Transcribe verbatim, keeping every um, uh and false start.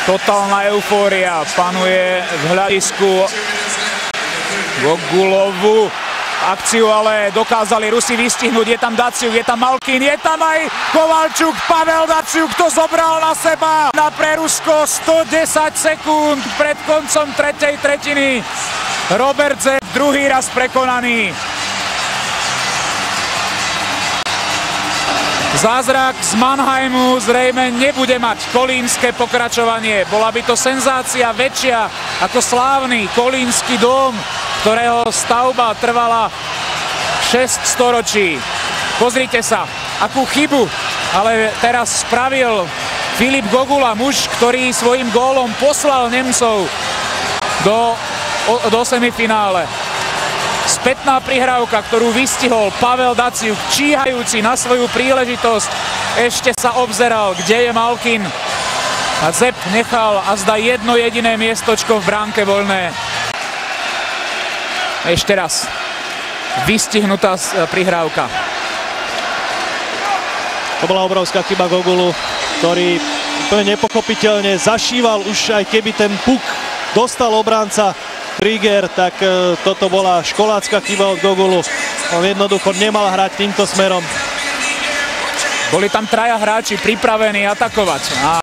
Totálna eufória panuje v hľadisku. Gogulovu akciu ale dokázali Rusi vystihnúť. Je tam Daciuk, je tam Malkin, je tam aj Kovalčuk. Pavel Daciuk to zobral na seba. Na pre Rusko sto desať sekúnd pred koncom tretej tretiny. Robert Zepp druhý raz prekonaný. Zázrak z Mannheimu zrejme nebude mať kolínske pokračovanie. Bola by to senzácia väčšia ako slávny kolínsky dom, ktorého stavba trvala šesť storočí. Pozrite sa, akú chybu ale teraz spravil Filip Gogula, muž, ktorý svojim gólom poslal Nemcov do, do semifinále. Spätná prihrávka, ktorú vystihol Pavel Daciuk, číhajúci na svoju príležitosť, ešte sa obzeral, kde je Malkin. A Zepp nechal azda jedno jediné miestočko v bránke voľné. Ešte raz. Vystihnutá prihrávka. To bola obrovská chyba Gogulu, ktorý úplne nepochopiteľne zašíval, už aj keby ten puk dostal obránca Krieger, tak e, toto bola školácka chyba od Gogulu. On jednoducho nemal hrať týmto smerom. Boli tam traja hráči pripravení atakovať. A